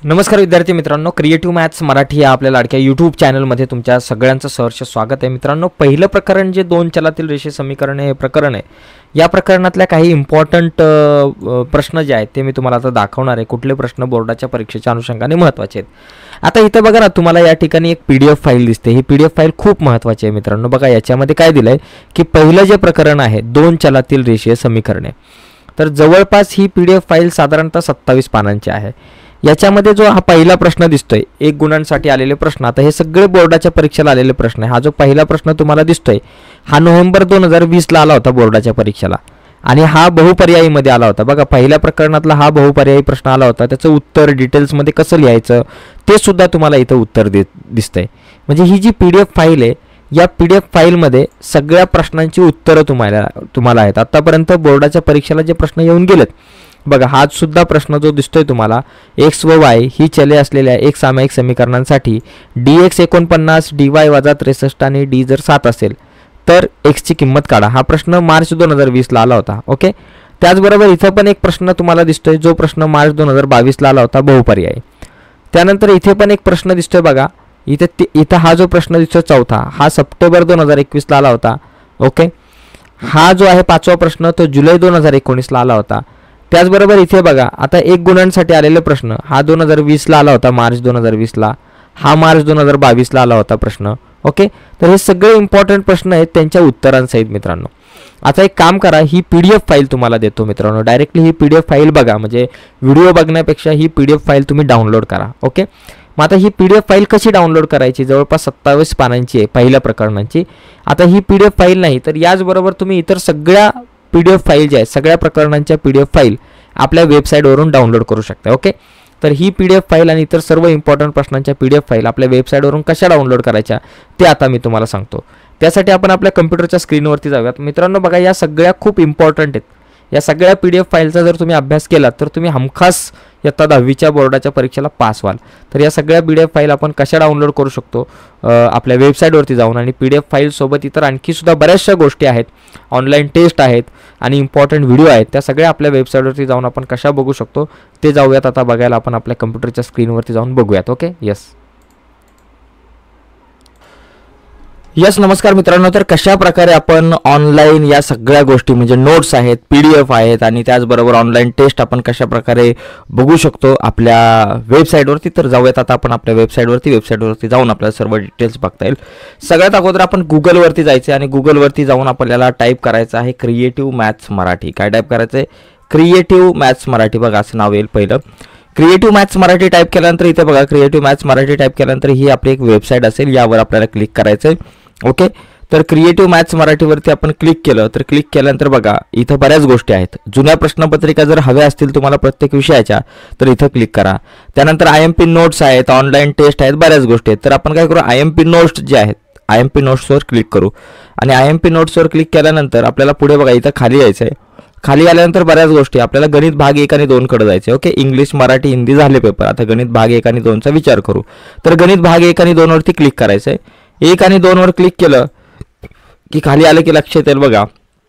नमस्कार विद्यार्थी मित्रांनो, क्रिएटिव्ह मॅथ्स मराठी या आपल्या लाडक्या यूट्यूब चॅनलमध्ये तुमच्या सगळ्यांचं सहर्ष स्वागत आहे. मित्रांनो, पहिलं प्रकरण जे दोन चलातील रेषे समीकरणे हे प्रकरण आहे. या प्रकरणातल्या काही इम्पॉर्टंट प्रश्न जे आहेत ते मी तुम्हाला आता दाखवणार आहे. कुठले प्रश्न बोर्डाच्या परीक्षेच्या अनुषंगाने महत्त्वाचे आहेत. आता इथे बघा ना, तुम्हाला या ठिकाणी एक PDF फाईल दिसते. ही PDF फाईल खूप महत्त्वाची आहे मित्रांनो. बघा याच्यामध्ये काय दिलं आहे की पहिलं जे प्रकरण आहे दोन चलातील रेषीय समीकरणे, तर जवळपास ही PDF फाईल साधारणतः 27 पानांची आहे. याच्यामध्ये जो हा पहिला प्रश्न दिसतोय, एक गुणांसाठी आलेले प्रश्न, आता हे सगळे बोर्डाच्या परीक्षेला आलेले प्रश्न आहे. हा जो पहिला प्रश्न तुम्हाला दिसतोय हा नोव्हेंबर 2020 ला आला होता बोर्डाच्या परीक्षेला आणि हा बहुपर्यायीमध्ये आला होता. बघा पहिल्या प्रकरणातला हा बहुपर्यायी प्रश्न आला होता. त्याचं उत्तर डिटेल्समध्ये कसं लिहायचं ते सुद्धा तुम्हाला इथं उत्तर दिसतंय. म्हणजे ही जी PDF फाईल आहे, या PDF फाईलमध्ये सगळ्या प्रश्नांची उत्तरं तुम्हाला आहेत. आतापर्यंत बोर्डाच्या परीक्षेला जे प्रश्न येऊन गेलेत, बघा हा सुद्धा प्रश्न जो दिसतोय तुम्हाला, x व y ही चले असलेल्या एक सामायिक समीकरणांसाठी dx 49 dy वजा 63 आणि d जर 7 असेल तर x ची किंमत काढा. हा प्रश्न मार्च 2020 ला आला होता. ओके, त्याचबरोबर इथं पण एक प्रश्न तुम्हाला दिसतोय, जो प्रश्न मार्च 2022 ला आला होता, बहुपर्यायी. त्यानंतर इथे पण एक प्रश्न दिसतोय बघा, इथं हा जो प्रश्न दिसतोय चौथा, हा सप्टेंबर 2021 ला आला होता. ओके, हा जो आहे पाचवा प्रश्न तो जुलै 2019 ला आला होता. त्याचबरोबर इथे बघा, आता एक गुणांसाठी आलेले प्रश्न, हा 2020 ला आला होता, मार्च 2020 ला. हा मार्च 2022 ला आला होता प्रश्न. ओके, तर हे सगळे इम्पॉर्टंट प्रश्न आहेत त्यांच्या उत्तरांसहित मित्रांनो. आता एक काम करा, ही PDF फाईल तुम्हाला देतो मित्रांनो. डायरेक्टली ही PDF फाईल बघा, म्हणजे व्हिडिओ बघण्यापेक्षा ही PDF फाईल तुम्ही डाउनलोड करा. ओके, मग आता ही PDF फाईल कशी डाउनलोड करायची? जवळपास 27 पानांची आहे पहिल्या प्रकरणांची. आता ही PDF फाईल नाही तर याचबरोबर तुम्ही इतर सगळ्या PDF फाईल ज्या आहेत, सगळ्या प्रकरणांच्या PDF फाईल आपल्या वेबसाईटवरून डाउनलोड करू शकता. ओके, तर ही PDF फाईल आणि इतर सर्व इम्पॉर्टंट प्रश्नांच्या PDF फाईल आपल्या वेबसाईटवरून कशा डाउनलोड करायच्या ते आता मी तुम्हाला सांगतो. त्यासाठी आपण आपल्या कम्प्युटरच्या स्क्रीनवरती जाऊयात. मित्रांनो बघा, या सगळ्या खूप इम्पॉर्टंट आहेत. या सगळ्या PDF फाईलचा जर तुम्ही अभ्यास केला तर तुम्ही हमखास इयत्ता 10वीच्या बोर्डाच्या परीक्षेला पास व्हाल. तर या सगळ्या PDF फाईल आपण कशा डाउनलोड करू शकतो? आपल्या वेबसाईटवरती जाऊन, आणि PDF फाईलसोबत इतर आणखी सुद्धा बऱ्याचशा गोष्टी आहेत, ऑनलाईन टेस्ट आहेत आणि इम्पॉर्टंट व्हिडिओ आहेत, त्या सगळ्या आपल्या वेबसाईटवरती जाऊन आपण कशा बघू शकतो ते जाऊयात आता बघायला. आपण आपल्या कम्प्युटरच्या स्क्रीनवरती जाऊन बघूयात. ओके, यस नमस्कार मित्रांनो. तर कशा प्रकारे आपण ऑनलाईन या सगळ्या गोष्टी म्हणजे नोट्स आहेत, PDF आहेत आणि त्याचबरोबर ऑनलाईन टेस्ट आपण कशा प्रकारे बघू शकतो आपल्या वेबसाईटवरती, तर जाऊयात आता आपण आपल्या वेबसाईटवरती जाऊन आपल्याला सर्व डिटेल्स बघता येईल. सगळ्यात अगोदर आपण गुगलवरती जायचं आणि गुगलवरती जाऊन आपल्याला टाईप करायचं आहे क्रिएटिव्ह मॅथ्स मराठी. काय टाईप करायचं आहे? Creative maths Marathi. बघा असं नाव येईल पहिलं. क्रिएटिव्ह मॅथ्स मराठी टाईप केल्यानंतर इथे बघा, क्रिएटिव्ह मॅथ्स मराठी टाईप केल्यानंतर ही आपली एक वेबसाईट असेल, यावर आपल्याला क्लिक करायचं आहे. ओके, तर क्रिएटिव्ह मॅथ्स मराठीवरती आपण क्लिक केलं तर क्लिक केल्यानंतर बघा इथं बऱ्याच गोष्टी आहेत. जुन्या प्रश्नपत्रिका जर हव्या असतील तुम्हाला प्रत्येक विषयाच्या तर इथं क्लिक करा. त्यानंतर IMP नोट्स आहेत, ऑनलाईन टेस्ट आहेत, बऱ्याच गोष्टी आहेत. तर आपण काय करू, IMP नोट्स जे आहेत, IMP नोट्सवर क्लिक करू आणि IMP नोट्सवर क्लिक केल्यानंतर आपल्याला पुढे बघा इथं खाली यायचं आहे. खाली आल्यानंतर बऱ्याच गोष्टी, आपल्याला गणित भाग 1 आणि 2 कडे जायचे. ओके, इंग्लिश मराठी हिंदी झाले पेपर. आता गणित भाग 1 आणि 2 चा विचार करू. तर गणित भाग 1 आणि 2 वरती क्लिक करायचं आहे. 1 आणि 2 वर क्लिक केलं की खाली आलं की लक्षात येईल बघा,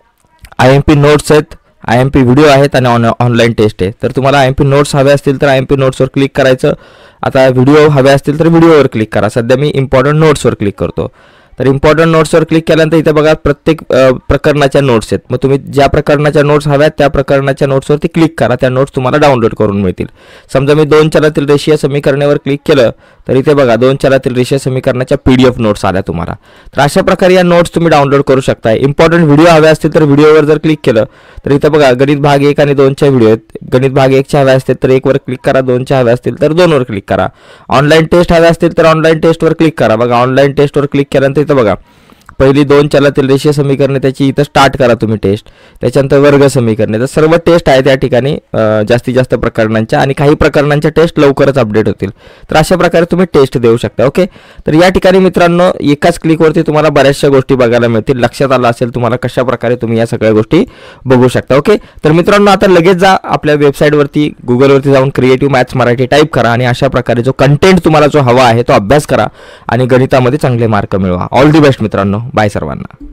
IMP नोट्स आहेत, IMP व्हिडिओ आहेत आणि ऑनलाईन टेस्ट आहे. तर तुम्हाला IMP नोट्स हवे असतील तर IMP नोट्सवर क्लिक करायचं. आता व्हिडिओ हवे असतील तर व्हिडिओवर क्लिक करा. सध्या मी इम्पॉर्टंट नोट्सवर क्लिक करतो. तर इम्पॉर्टंट नोट्सवर क्लिक केल्यानंतर इथे बघा प्रत्येक प्रकरणाच्या नोट्स आहेत. मग तुम्ही ज्या प्रकरणाच्या नोट्स हव्यात त्या प्रकरणाच्या नोट्सवरती क्लिक करा. त्या नोट्स तुम्हाला डाउनलोड करून मिळतील. समजा मी दोन चलातील रेषीय समीकरणेवर क्लिक केलं तर इथे बघा दोन चलातील रेषीय समीकरणाच्या PDF नोट्स आल्या तुम्हाला. तर अशा प्रकारे या नोट्स तुम्ही डाउनलोड करू शकता. इम्पॉर्टंट व्हिडिओ हवे असतील तर व्हिडिओवर जर क्लिक केलं तर इथे बघा गणित भाग 1 आणि 2 च्या व्हिडिओ आहेत. गणित भाग 1 चे हवे असतील तर 1 वर क्लिक करा, 2 चे हवे असतील तर 2 वर क्लिक करा. ऑनलाईन टेस्ट हवे असतील तर ऑनलाईन टेस्टवर क्लिक करा. बघा ऑनलाईन टेस्टवर क्लिक केल्यानंतर इथे बघा पहिली दोन चलातील रेषीय समीकरणे त्याची इथं स्टार्ट करा तुम्ही टेस्ट. त्याच्यानंतर वर्ग समीकरणे. तर सर्व टेस्ट आहेत या ठिकाणी जास्तीत जास्त प्रकरणांच्या, आणि काही प्रकरणांच्या टेस्ट लवकरच अपडेट होतील. तर अशा प्रकारे तुम्ही टेस्ट देऊ शकता. ओके, तर या ठिकाणी मित्रांनो एकाच क्लिकवरती तुम्हाला बऱ्याचशा गोष्टी बघायला मिळतील. लक्षात आलं असेल तुम्हाला कशा प्रकारे तुम्ही या सगळ्या गोष्टी बघू शकता. ओके, तर मित्रांनो आता लगेच जा आपल्या वेबसाईटवरती, गुगलवरती जाऊन क्रिएटिव्ह मॅथ्स मराठी टाईप करा आणि अशा प्रकारे जो कंटेंट तुम्हाला जो हवा आहे तो अभ्यास करा आणि गणितामध्ये चांगले मार्क मिळवा. ऑल दी बेस्ट मित्रांनो. बाय सर्वांना.